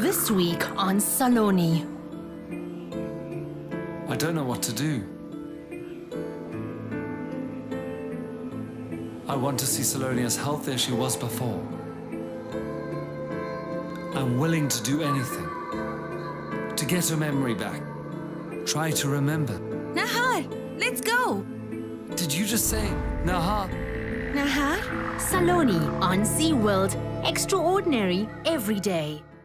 This week on Saloni. I don't know what to do. I want to see Saloni as healthy as she was before. I'm willing to do anything to get her memory back. Try to remember. Nahar, let's go. Did you just say Nahar? Nahar? Saloni on SeaWorld. Extraordinary every day.